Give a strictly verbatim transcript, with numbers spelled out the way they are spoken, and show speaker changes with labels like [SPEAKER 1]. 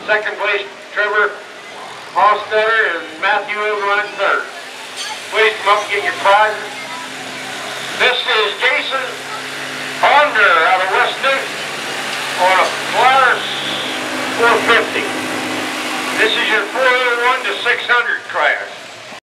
[SPEAKER 1] Second place, Trevor Hostetter and Matthew Overline third. Please come up and get your prizes. This is Jason Ponder out of West Newton on a Polaris four fifty. This is your four oh one to six hundred class.